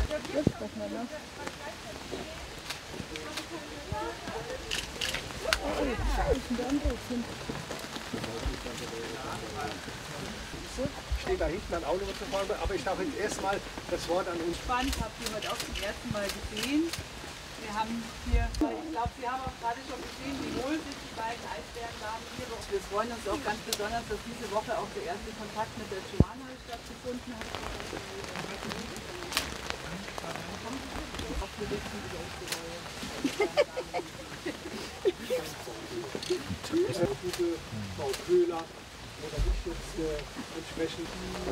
Das ist doch mal noch. Oh, da ist ein anderes Kind. Ich stehe da hinten an Auto zu fahren, aber ich darf jetzt erstmal das Wort an uns. Spannend, habt ihr heute auch zum ersten Mal gesehen. Wir haben hier, ich glaube, Sie haben auch gerade schon gesehen, wie wohl sich die beiden Eisbärendamen hier. Wir freuen uns auch ganz besonders, dass diese Woche auch der erste Kontakt mit der Joanna stattgefunden hat. Auch wir wissen, wie das Gute Frau Köhler oder nicht jetzt entsprechend.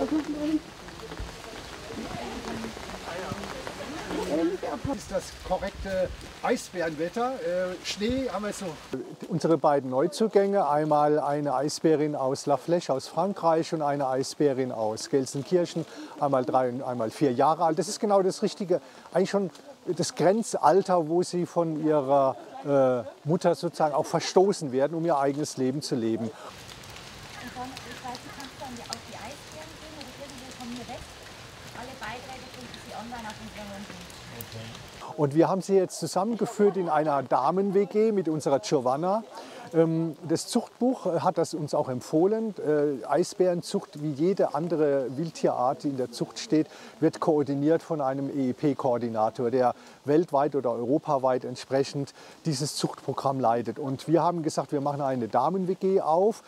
Das ist das korrekte Eisbärenwetter. Schnee haben wir jetzt noch. Unsere beiden Neuzugänge, einmal eine Eisbärin aus La Flèche aus Frankreich und eine Eisbärin aus Gelsenkirchen, einmal 3 und einmal 4 Jahre alt. Das ist genau das Richtige, eigentlich schon das Grenzalter, wo sie von ihrer Mutter sozusagen auch verstoßen werden, um ihr eigenes Leben zu leben. Und dann, ich weiß, du kannst dann auf die Eisbären gehen oder irgendwo von mir weg. Alle Beiträge finden Sie online auf unserer Homepage. Und wir haben sie jetzt zusammengeführt in einer Damen-WG mit unserer Giovanna. Das Zuchtbuch hat das uns auch empfohlen. Eisbärenzucht, wie jede andere Wildtierart, die in der Zucht steht, wird koordiniert von einem EEP-Koordinator, der weltweit oder europaweit entsprechend dieses Zuchtprogramm leitet. Und wir haben gesagt, wir machen eine Damen-WG auf.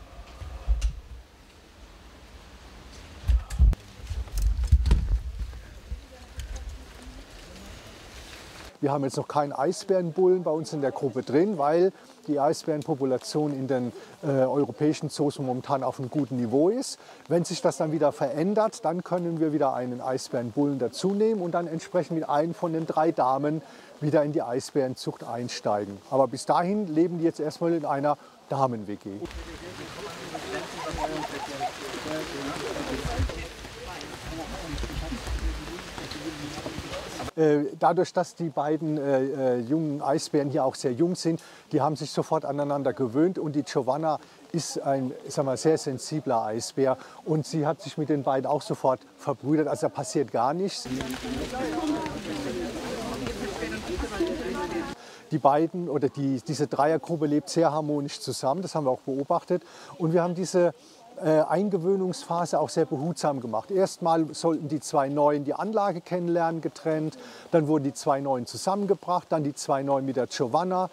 Wir haben jetzt noch keinen Eisbärenbullen bei uns in der Gruppe drin, weil die Eisbärenpopulation in den europäischen Zoos momentan auf einem guten Niveau ist. Wenn sich das dann wieder verändert, dann können wir wieder einen Eisbärenbullen dazu nehmen und dann entsprechend mit einem von den 3 Damen wieder in die Eisbärenzucht einsteigen. Aber bis dahin leben die jetzt erstmal in einer Damen-WG. Dadurch, dass die beiden jungen Eisbären hier auch sehr jung sind, die haben sich sofort aneinander gewöhnt und die Giovanna ist ein, ich sag mal, sehr sensibler Eisbär und sie hat sich mit den beiden auch sofort verbrüdert, also da passiert gar nichts. Die beiden oder diese Dreiergruppe lebt sehr harmonisch zusammen, das haben wir auch beobachtet und wir haben diese Eingewöhnungsphase auch sehr behutsam gemacht. Erstmal sollten die 2 Neuen die Anlage kennenlernen, getrennt. Dann wurden die 2 Neuen zusammengebracht, dann die 2 Neuen mit der Giovanna.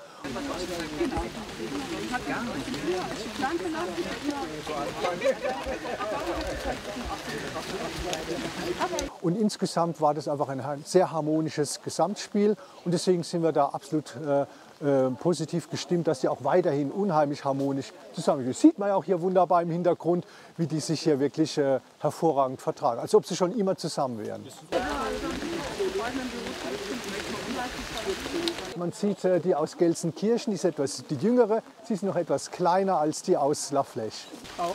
Und insgesamt war das einfach ein sehr harmonisches Gesamtspiel und deswegen sind wir da absolut positiv gestimmt, dass sie auch weiterhin unheimlich harmonisch zusammen. Das sieht man ja auch hier wunderbar im Hintergrund, wie die sich hier wirklich hervorragend vertragen, als ob sie schon immer zusammen wären. Man sieht die aus Gelsenkirchen, die ist etwas die jüngere, sie ist noch etwas kleiner als die aus La Flèche.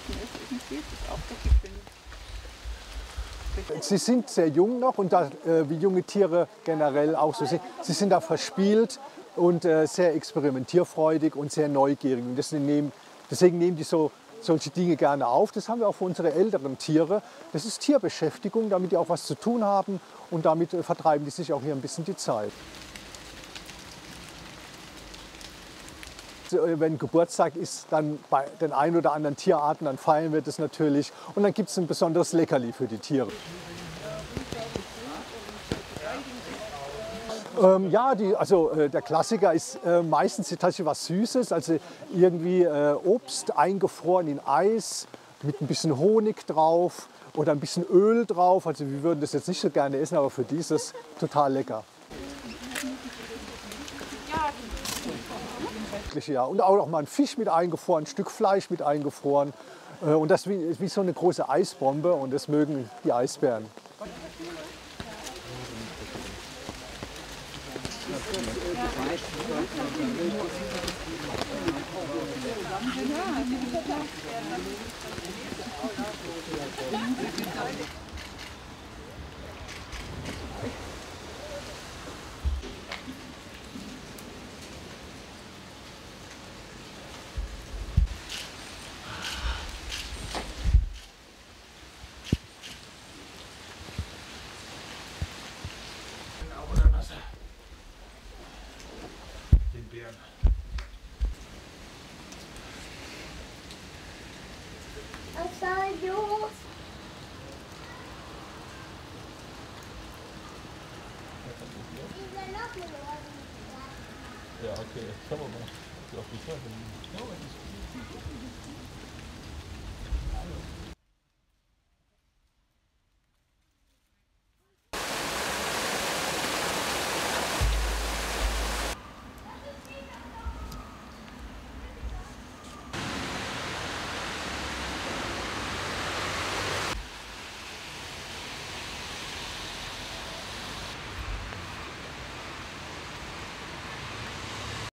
Sie sind sehr jung noch und da, wie junge Tiere generell auch so sind, sie sind da verspielt und sehr experimentierfreudig und sehr neugierig. Und deswegen nehmen die solche Dinge gerne auf. Das haben wir auch für unsere älteren Tiere. Das ist Tierbeschäftigung, damit die auch was zu tun haben und damit vertreiben die sich auch hier ein bisschen die Zeit. Wenn Geburtstag ist, dann bei den ein oder anderen Tierarten, dann feiern wir das natürlich und dann gibt es ein besonderes Leckerli für die Tiere. Ja, der Klassiker ist meistens tatsächlich was Süßes, also irgendwie Obst eingefroren in Eis mit ein bisschen Honig drauf oder ein bisschen Öl drauf. Also wir würden das jetzt nicht so gerne essen, aber für die ist es total lecker. Ja, und auch noch mal ein Fisch mit eingefroren, ein Stück Fleisch mit eingefroren. Und das ist wie so eine große Eisbombe und das mögen die Eisbären. Ja, okay, schauen wir mal. Auf die Frage.